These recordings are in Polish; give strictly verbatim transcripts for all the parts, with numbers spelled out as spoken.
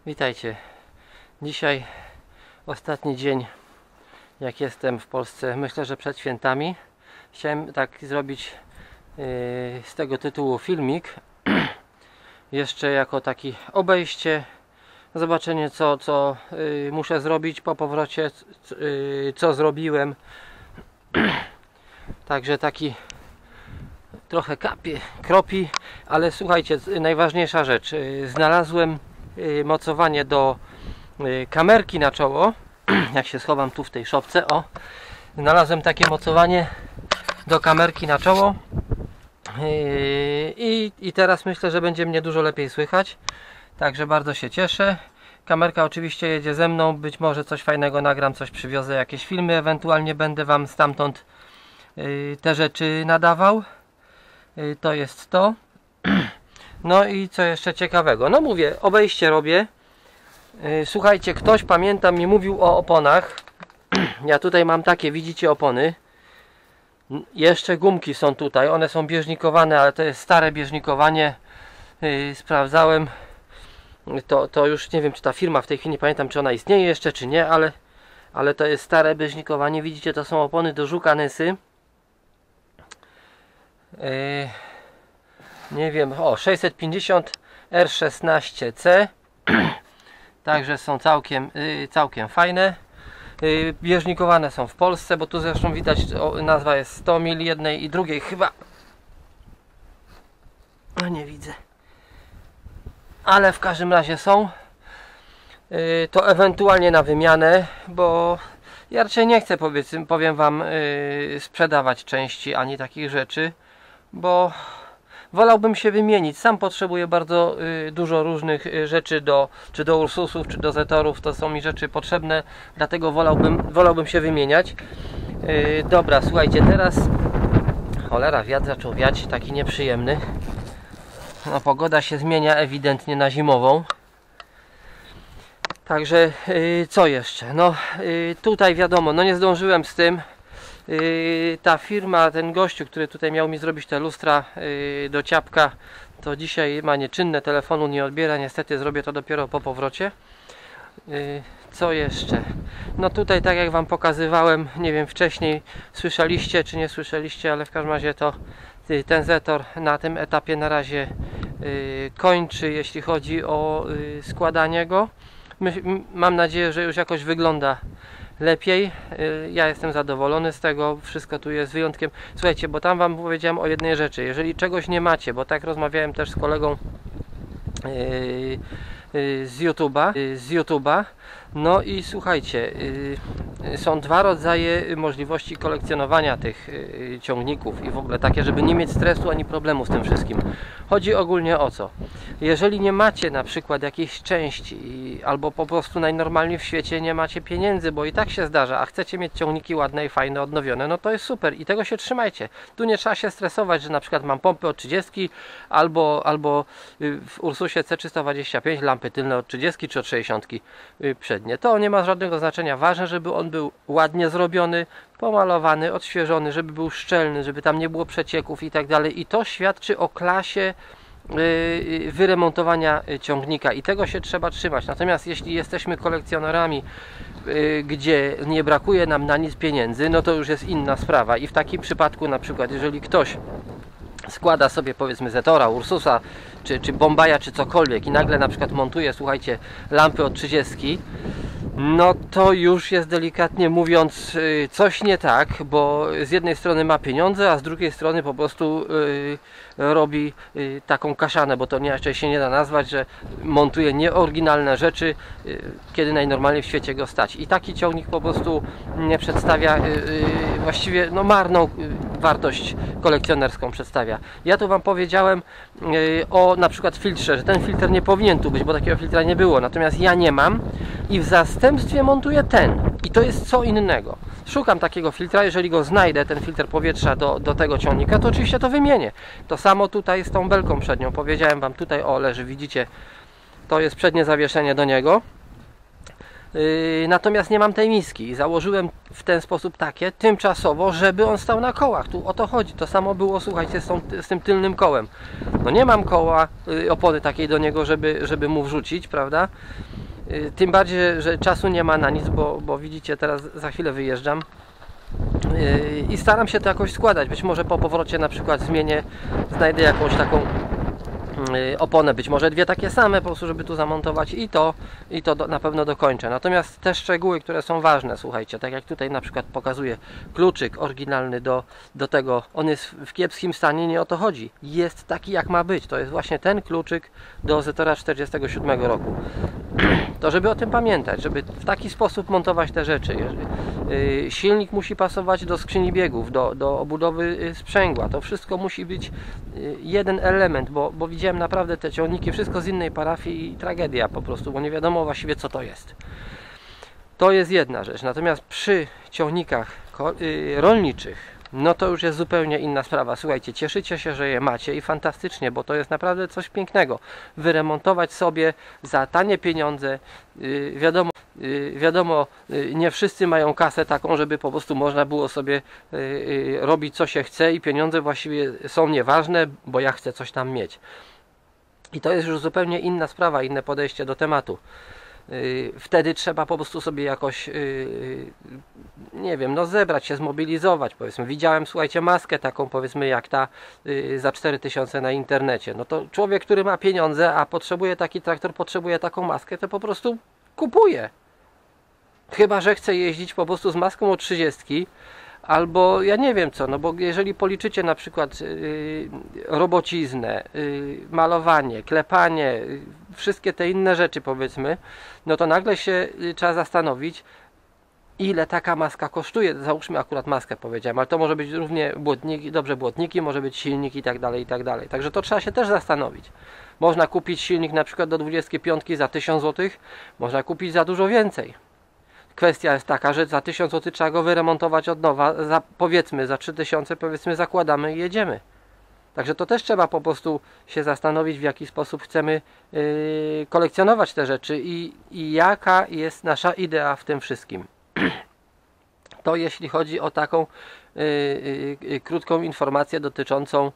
Witajcie. Dzisiaj ostatni dzień, jak jestem w Polsce, myślę, że przed świętami. Chciałem tak zrobić yy, z tego tytułu filmik. Jeszcze jako taki obejście, zobaczenie co, co yy, muszę zrobić po powrocie, yy, co zrobiłem. Także taki trochę kapie, kropi, ale słuchajcie, najważniejsza rzecz. Yy, znalazłem yy, mocowanie do yy, kamerki na czoło. Jak się schowam tu w tej szopce, o, znalazłem takie mocowanie do kamerki na czoło. Yy, i, I teraz myślę, że będzie mnie dużo lepiej słychać. Także bardzo się cieszę. Kamerka oczywiście jedzie ze mną. Być może coś fajnego nagram, coś przywiozę, jakieś filmy. Ewentualnie będę Wam stamtąd yy, te rzeczy nadawał. Yy, to jest to. No i co jeszcze ciekawego? No mówię, obejście robię. Yy, słuchajcie, ktoś, pamiętam, mi mówił o oponach. Ja tutaj mam takie, widzicie, opony. Jeszcze gumki są tutaj, one są bieżnikowane, ale to jest stare bieżnikowanie. Yy, sprawdzałem to, to już nie wiem, czy ta firma w tej chwili, nie pamiętam, czy ona istnieje jeszcze, czy nie, ale, ale to jest stare bieżnikowanie. Widzicie, to są opony do Żuka Nysy. Yy, nie wiem, o, sześćset pięćdziesiąt R szesnaście C. Także są całkiem, yy, całkiem fajne. Yy, bieżnikowane są w Polsce, bo tu zresztą widać, o, nazwa jest sto mil jednej i drugiej chyba. No nie widzę. Ale w każdym razie są. Yy, to ewentualnie na wymianę, bo ja raczej nie chcę, powiedzmy, powiem Wam, yy, sprzedawać części ani takich rzeczy, bo wolałbym się wymienić. Sam potrzebuję bardzo y, dużo różnych y, rzeczy do, czy do Ursusów, czy do Zetorów. To są mi rzeczy potrzebne, dlatego wolałbym, wolałbym się wymieniać. Y, dobra, słuchajcie, teraz cholera, wiatr zaczął wiać, taki nieprzyjemny. No, pogoda się zmienia ewidentnie na zimową. Także y, co jeszcze? No y, tutaj wiadomo, no nie zdążyłem z tym. Yy, ta firma, ten gościu, który tutaj miał mi zrobić te lustra yy, do ciapka, to dzisiaj ma nieczynne, telefonu nie odbiera, niestety zrobię to dopiero po powrocie. Yy, co jeszcze? No tutaj, tak jak Wam pokazywałem, nie wiem wcześniej, słyszeliście czy nie słyszeliście, ale w każdym razie to yy, ten Zetor na tym etapie na razie yy, kończy, jeśli chodzi o yy, składanie go. My, mam nadzieję, że już jakoś wygląda lepiej. Ja jestem zadowolony z tego, wszystko tu jest wyjątkiem. Słuchajcie, bo tam Wam powiedziałem o jednej rzeczy. Jeżeli czegoś nie macie, bo tak rozmawiałem też z kolegą z YouTube'a, z YouTube'a. No i słuchajcie, są dwa rodzaje możliwości kolekcjonowania tych ciągników i w ogóle takie, żeby nie mieć stresu ani problemu z tym wszystkim. Chodzi ogólnie o co? Jeżeli nie macie na przykład jakiejś części albo po prostu najnormalniej w świecie nie macie pieniędzy, bo i tak się zdarza, a chcecie mieć ciągniki ładne i fajne, odnowione, no to jest super i tego się trzymajcie. Tu nie trzeba się stresować, że na przykład mam pompy od trzydziestki albo, albo w Ursusie C trzysta dwadzieścia pięć lampy tylne od trzydziestki czy od sześćdziesiątki przednie. To nie ma żadnego znaczenia. Ważne, żeby on był ładnie zrobiony, pomalowany, odświeżony, żeby był szczelny, żeby tam nie było przecieków i tak dalej. I to świadczy o klasie yy, wyremontowania ciągnika i tego się trzeba trzymać. Natomiast jeśli jesteśmy kolekcjonerami, yy, gdzie nie brakuje nam na nic pieniędzy, no to już jest inna sprawa. I w takim przypadku na przykład, jeżeli ktoś składa sobie, powiedzmy, Zetora, Ursusa, czy, czy Bombaja, czy cokolwiek i nagle na przykład montuje, słuchajcie, lampy od trzydziestki, no to już jest, delikatnie mówiąc, coś nie tak, bo z jednej strony ma pieniądze, a z drugiej strony po prostu yy, robi yy, taką kaszanę, bo to nie, jeszcze się nie da nazwać, że montuje nieoryginalne rzeczy, yy, kiedy najnormalniej w świecie go stać. I taki ciągnik po prostu nie przedstawia, yy, yy, właściwie no marną yy, wartość kolekcjonerską przedstawia. Ja tu Wam powiedziałem yy, o na przykład filtrze, że ten filtr nie powinien tu być, bo takiego filtra nie było, natomiast ja nie mam i w zastępstwie montuję ten i to jest co innego. Szukam takiego filtra, jeżeli go znajdę, ten filtr powietrza do, do tego ciągnika, to oczywiście to wymienię. To samo tutaj z tą belką przednią, powiedziałem Wam, tutaj o leży, widzicie, to jest przednie zawieszenie do niego. Yy, natomiast nie mam tej miski i założyłem w ten sposób takie tymczasowo, żeby on stał na kołach. Tu o to chodzi. To samo było, słuchajcie, z, tą, z tym tylnym kołem. No nie mam koła, yy, opony takiej do niego, żeby, żeby mu wrzucić, prawda? Yy, tym bardziej, że czasu nie ma na nic, bo, bo widzicie, teraz za chwilę wyjeżdżam. Yy, I staram się to jakoś składać. Być może po powrocie na przykład zmienię, znajdę jakąś taką oponę, być może dwie takie same, po prostu, żeby tu zamontować i to, i to do, na pewno dokończę. Natomiast te szczegóły, które są ważne, słuchajcie, tak jak tutaj na przykład pokazuję kluczyk oryginalny do, do tego, on jest w kiepskim stanie, nie o to chodzi. Jest taki, jak ma być. To jest właśnie ten kluczyk do Zetora czterdziestego siódmego roku. To żeby o tym pamiętać, żeby w taki sposób montować te rzeczy. Yy, silnik musi pasować do skrzyni biegów, do, do obudowy sprzęgła. To wszystko musi być yy, jeden element, bo, bo widziałem naprawdę te ciągniki, wszystko z innej parafii i tragedia po prostu, bo nie wiadomo właściwie co to jest. To jest jedna rzecz. Natomiast przy ciągnikach yy, rolniczych, no to już jest zupełnie inna sprawa. Słuchajcie, cieszycie się, że je macie i fantastycznie, bo to jest naprawdę coś pięknego. Wyremontować sobie za tanie pieniądze. Yy, wiadomo, yy, wiadomo yy, nie wszyscy mają kasę taką, żeby po prostu można było sobie yy, yy, robić co się chce i pieniądze właściwie są nieważne, bo ja chcę coś tam mieć. I to jest już zupełnie inna sprawa, inne podejście do tematu. Wtedy trzeba po prostu sobie jakoś, nie wiem, no zebrać się, zmobilizować, powiedzmy. Widziałem, słuchajcie, maskę taką, powiedzmy, jak ta za cztery tysiące na internecie. No to człowiek, który ma pieniądze, a potrzebuje taki traktor, potrzebuje taką maskę, to po prostu kupuje. Chyba że chce jeździć po prostu z maską od trzydziestki, albo ja nie wiem co, no bo jeżeli policzycie na przykład yy, robociznę, yy, malowanie, klepanie, yy, wszystkie te inne rzeczy, powiedzmy, no to nagle się yy, trzeba zastanowić, ile taka maska kosztuje. Załóżmy akurat maskę, powiedziałem, ale to może być równie błotniki, dobrze błotniki, może być silnik i tak dalej, i tak dalej. Także to trzeba się też zastanowić. Można kupić silnik na przykład do dwudziestki piątki za tysiąc złotych, można kupić za dużo więcej. Kwestia jest taka, że za tysiąc złotych trzeba go wyremontować od nowa, za, powiedzmy za trzy tysiące, powiedzmy zakładamy i jedziemy. Także to też trzeba po prostu się zastanowić, w jaki sposób chcemy yy, kolekcjonować te rzeczy i, i jaka jest nasza idea w tym wszystkim. To jeśli chodzi o taką yy, yy, krótką informację dotyczącą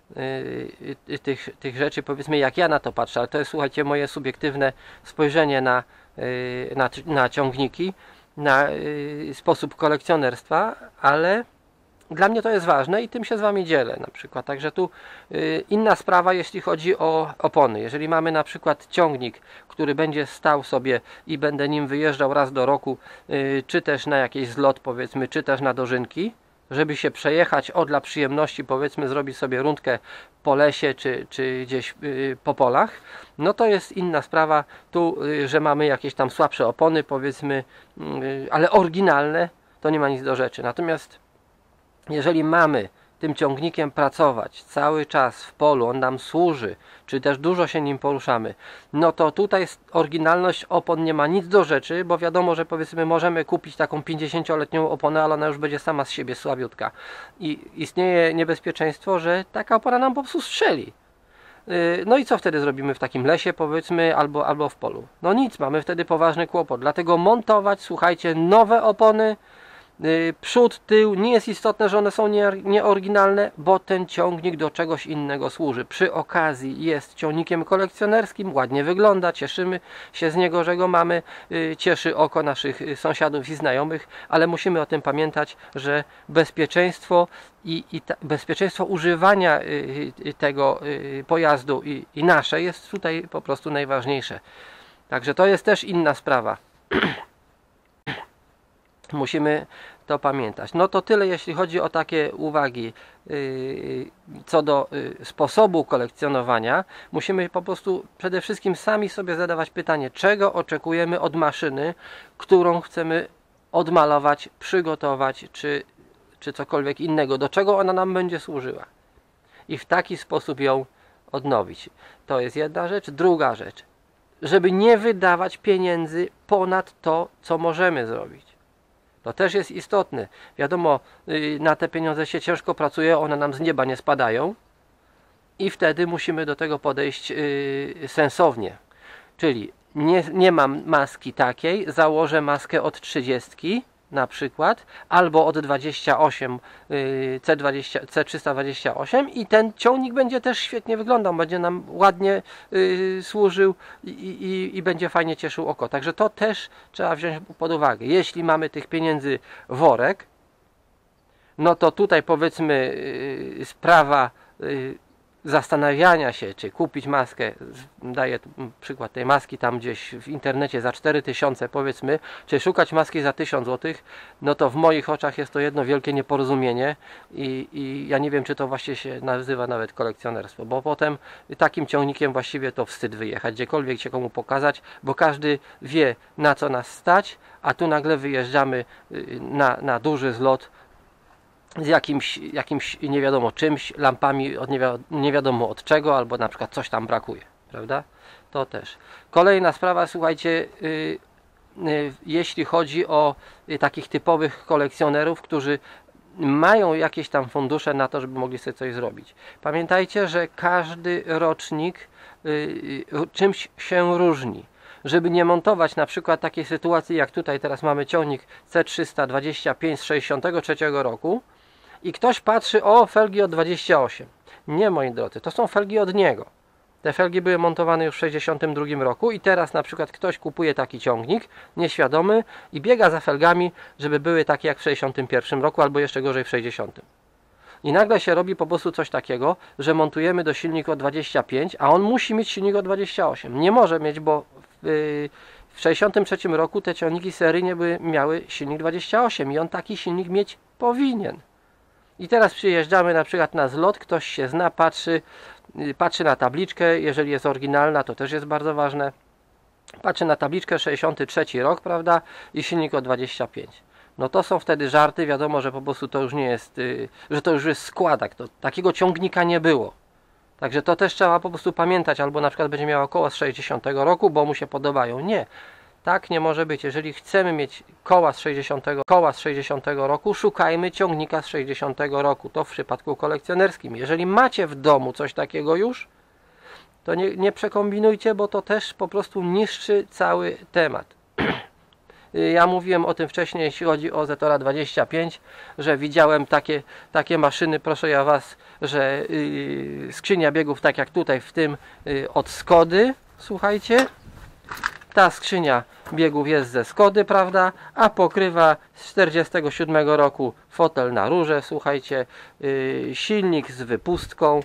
yy, tych, tych rzeczy, powiedzmy, jak ja na to patrzę, ale to jest, słuchajcie, moje subiektywne spojrzenie na, yy, na, na ciągniki, na yy, sposób kolekcjonerstwa, ale dla mnie to jest ważne i tym się z Wami dzielę na przykład. Także tu yy, inna sprawa, jeśli chodzi o opony. Jeżeli mamy na przykład ciągnik, który będzie stał sobie i będę nim wyjeżdżał raz do roku, yy, czy też na jakiś zlot, powiedzmy, czy też na dożynki, żeby się przejechać, o dla przyjemności, powiedzmy, zrobić sobie rundkę po lesie, czy, czy gdzieś yy, po polach, no to jest inna sprawa. Tu, yy, że mamy jakieś tam słabsze opony, powiedzmy, yy, ale oryginalne, to nie ma nic do rzeczy. Natomiast jeżeli mamy tym ciągnikiem pracować cały czas w polu, on nam służy, czy też dużo się nim poruszamy, no to tutaj oryginalność opon nie ma nic do rzeczy, bo wiadomo, że powiedzmy możemy kupić taką pięćdziesięcioletnią oponę, ale ona już będzie sama z siebie słabiutka. I istnieje niebezpieczeństwo, że taka opona nam po prostu strzeli. No i co wtedy zrobimy w takim lesie, powiedzmy, albo, albo w polu? No nic, mamy wtedy poważny kłopot. Dlatego montować, słuchajcie, nowe opony, przód, tył, nie jest istotne, że one są nieoryginalne, bo ten ciągnik do czegoś innego służy. Przy okazji jest ciągnikiem kolekcjonerskim, ładnie wygląda, cieszymy się z niego, że go mamy, cieszy oko naszych sąsiadów i znajomych, ale musimy o tym pamiętać, że bezpieczeństwo i, i ta, bezpieczeństwo używania tego pojazdu i, i nasze jest tutaj po prostu najważniejsze. Także to jest też inna sprawa. Musimy to pamiętać. No to tyle, jeśli chodzi o takie uwagi yy, co do yy, sposobu kolekcjonowania. Musimy po prostu przede wszystkim sami sobie zadawać pytanie, czego oczekujemy od maszyny, którą chcemy odmalować, przygotować, czy, czy cokolwiek innego, do czego ona nam będzie służyła. I w taki sposób ją odnowić. To jest jedna rzecz. Druga rzecz, żeby nie wydawać pieniędzy ponad to, co możemy zrobić. To też jest istotne. Wiadomo, na te pieniądze się ciężko pracuje, one nam z nieba nie spadają i wtedy musimy do tego podejść sensownie. Czyli nie, nie mam maski takiej, założę maskę od trzydziestki na przykład, albo od dwadzieścia osiem C dwadzieścia, C trzysta dwadzieścia osiem i ten ciągnik będzie też świetnie wyglądał, będzie nam ładnie y, służył i, i, i będzie fajnie cieszył oko. Także to też trzeba wziąć pod uwagę. Jeśli mamy tych pieniędzy worek, no to tutaj powiedzmy y, sprawa y, zastanawiania się, czy kupić maskę, daję przykład tej maski tam gdzieś w internecie za cztery tysiące powiedzmy, czy szukać maski za tysiąc złotych, no to w moich oczach jest to jedno wielkie nieporozumienie i, i ja nie wiem, czy to właśnie się nazywa nawet kolekcjonerstwo, bo potem takim ciągnikiem właściwie to wstyd wyjechać, gdziekolwiek się komu pokazać, bo każdy wie, na co nas stać, a tu nagle wyjeżdżamy na, na duży zlot z jakimś, jakimś nie wiadomo czymś, lampami od nie, wi nie wiadomo od czego, albo na przykład coś tam brakuje, prawda? To też. Kolejna sprawa, słuchajcie, yy, yy, jeśli chodzi o yy, takich typowych kolekcjonerów, którzy mają jakieś tam fundusze na to, żeby mogli sobie coś zrobić. Pamiętajcie, że każdy rocznik yy, yy, czymś się różni. Żeby nie montować na przykład takiej sytuacji, jak tutaj teraz mamy ciągnik C trzysta dwadzieścia pięć z sześćdziesiątego trzeciego roku, i ktoś patrzy, o, felgi od dwadzieścia osiem. Nie, moi drodzy, to są felgi od niego. Te felgi były montowane już w sześćdziesiątym drugim roku i teraz na przykład ktoś kupuje taki ciągnik nieświadomy i biega za felgami, żeby były takie jak w sześćdziesiątym pierwszym roku albo jeszcze gorzej w sześćdziesiątym. I nagle się robi po prostu coś takiego, że montujemy do silnika od dwadzieścia pięć, a on musi mieć silnik od dwadzieścia osiem. Nie może mieć, bo w, yy, w sześćdziesiątym trzecim roku te ciągniki seryjnie by miały silnik dwadzieścia osiem i on taki silnik mieć powinien. I teraz przyjeżdżamy na przykład na zlot, ktoś się zna, patrzy, patrzy na tabliczkę, jeżeli jest oryginalna, to też jest bardzo ważne. Patrzy na tabliczkę, sześćdziesiąty trzeci rok, prawda, i silnik o dwadzieścia pięć. No to są wtedy żarty, wiadomo, że po prostu to już nie jest, że to już jest składak, to takiego ciągnika nie było. Także to też trzeba po prostu pamiętać, albo na przykład będzie miała koła z sześćdziesiątego roku, bo mu się podobają. Nie. Tak nie może być. Jeżeli chcemy mieć koła z sześćdziesiątego, koła z sześćdziesiątego roku, szukajmy ciągnika z sześćdziesiątego roku. To w przypadku kolekcjonerskim. Jeżeli macie w domu coś takiego już, to nie, nie przekombinujcie, bo to też po prostu niszczy cały temat. Ja mówiłem o tym wcześniej, jeśli chodzi o Zetora dwadzieścia pięć, że widziałem takie, takie maszyny, proszę ja Was, że yy, skrzynia biegów, tak jak tutaj w tym yy, od Skody, słuchajcie, ta skrzynia biegów jest ze Skody, prawda, a pokrywa z czterdziestego siódmego roku fotel na rurze, słuchajcie, yy, silnik z wypustką,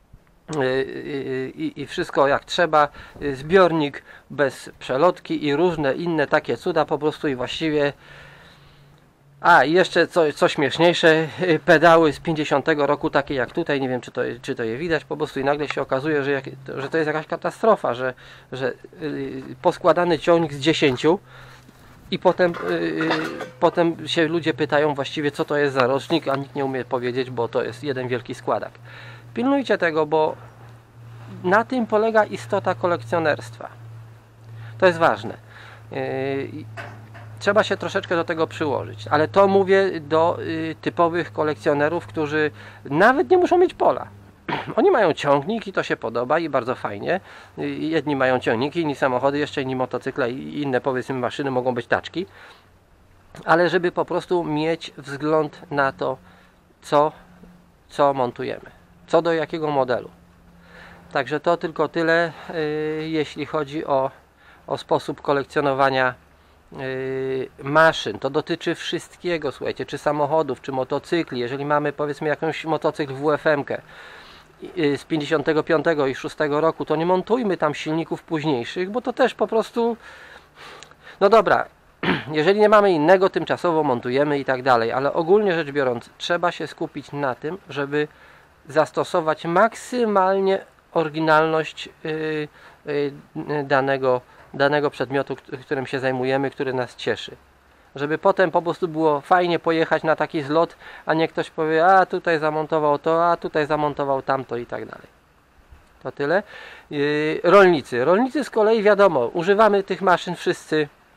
I, i wszystko jak trzeba, zbiornik bez przelotki i różne inne takie cuda po prostu i właściwie. A i jeszcze co, co śmieszniejsze, pedały z pięćdziesiątego roku, takie jak tutaj, nie wiem czy to, czy to je widać po prostu i nagle się okazuje, że, jak, że to jest jakaś katastrofa, że, że yy, poskładany ciągnik z dziesięciu i potem, yy, potem się ludzie pytają właściwie co to jest za rocznik, a nikt nie umie powiedzieć, bo to jest jeden wielki składak. Pilnujcie tego, bo na tym polega istota kolekcjonerstwa. To jest ważne. Yy, trzeba się troszeczkę do tego przyłożyć, ale to mówię do yy, typowych kolekcjonerów, którzy nawet nie muszą mieć pola. Oni mają ciągnik i to się podoba i bardzo fajnie. Yy, jedni mają ciągniki, inni samochody, jeszcze inni motocykle i inne powiedzmy maszyny, mogą być taczki. Ale żeby po prostu mieć wzgląd na to, co, co montujemy. Co do jakiego modelu. Także to tylko tyle, yy, jeśli chodzi o, o sposób kolekcjonowania yy, maszyn. To dotyczy wszystkiego, słuchajcie, czy samochodów, czy motocykli. Jeżeli mamy powiedzmy jakąś motocykl W F M-kę yy, z pięćdziesiątego piątego i szóstego roku, to nie montujmy tam silników późniejszych, bo to też po prostu... No dobra, jeżeli nie mamy innego, tymczasowo montujemy i tak dalej, ale ogólnie rzecz biorąc, trzeba się skupić na tym, żeby zastosować maksymalnie oryginalność yy, yy, danego, danego przedmiotu, którym się zajmujemy, który nas cieszy. Żeby potem po prostu było fajnie pojechać na taki zlot, a nie ktoś powie, a tutaj zamontował to, a tutaj zamontował tamto i tak dalej. To tyle. Yy, rolnicy. Rolnicy z kolei wiadomo, używamy tych maszyn wszyscy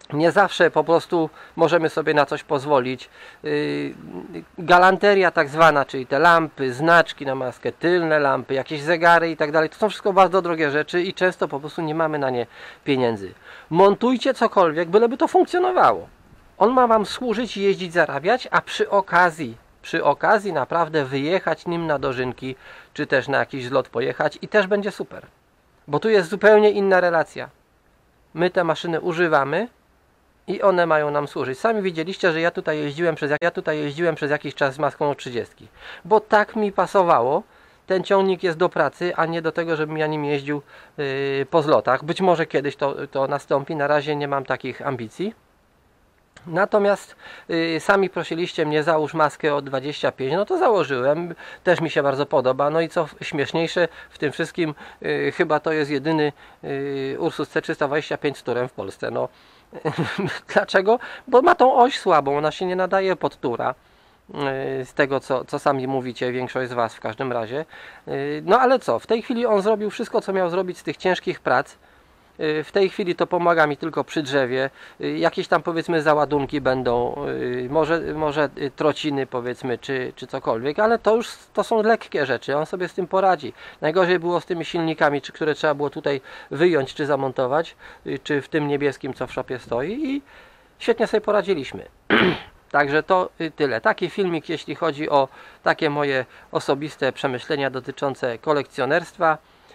Nie zawsze po prostu możemy sobie na coś pozwolić. Yy, galanteria tak zwana, czyli te lampy, znaczki na maskę, tylne lampy, jakieś zegary i tak dalej, to są wszystko bardzo drogie rzeczy i często po prostu nie mamy na nie pieniędzy. Montujcie cokolwiek, byleby to funkcjonowało. On ma Wam służyć, jeździć, zarabiać, a przy okazji, przy okazji naprawdę wyjechać nim na dożynki, czy też na jakiś zlot pojechać i też będzie super. Bo tu jest zupełnie inna relacja. My te maszyny używamy i one mają nam służyć. Sami widzieliście, że ja tutaj jeździłem przez, ja tutaj jeździłem przez jakiś czas z maską trzydzieści. Bo tak mi pasowało. Ten ciągnik jest do pracy, a nie do tego, żebym ja nim jeździł yy, po zlotach. Być może kiedyś to, to nastąpi. Na razie nie mam takich ambicji. Natomiast y, sami prosiliście mnie, załóż maskę o dwadzieścia pięć, no to założyłem, też mi się bardzo podoba. No i co śmieszniejsze w tym wszystkim, y, chyba to jest jedyny y, Ursus C trzysta dwadzieścia pięć z turem w Polsce. No, dlaczego? Bo ma tą oś słabą, ona się nie nadaje pod tura. y, Z tego co, co sami mówicie, większość z Was w każdym razie. y, No ale co, w tej chwili on zrobił wszystko, co miał zrobić z tych ciężkich prac. W tej chwili to pomaga mi tylko przy drzewie. Jakieś tam powiedzmy załadunki będą, może, może trociny powiedzmy, czy, czy cokolwiek, ale to już to są lekkie rzeczy, on sobie z tym poradzi. Najgorzej było z tymi silnikami, czy, które trzeba było tutaj wyjąć, czy zamontować, czy w tym niebieskim, co w szopie stoi i świetnie sobie poradziliśmy. Także to tyle. Taki filmik, jeśli chodzi o takie moje osobiste przemyślenia dotyczące kolekcjonerstwa.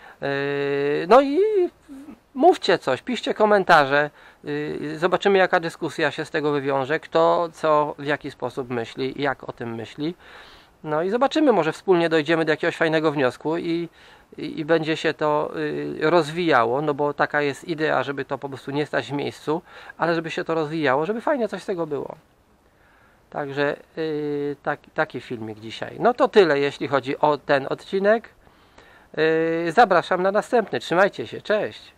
No i mówcie coś, piszcie komentarze, zobaczymy jaka dyskusja się z tego wywiąże, kto co, w jaki sposób myśli, jak o tym myśli. No i zobaczymy, może wspólnie dojdziemy do jakiegoś fajnego wniosku i, i, i będzie się to rozwijało, no bo taka jest idea, żeby to po prostu nie stać w miejscu, ale żeby się to rozwijało, żeby fajnie coś z tego było. Także yy, tak, taki filmik dzisiaj. No to tyle, jeśli chodzi o ten odcinek. Yy, zapraszam na następny. Trzymajcie się. Cześć.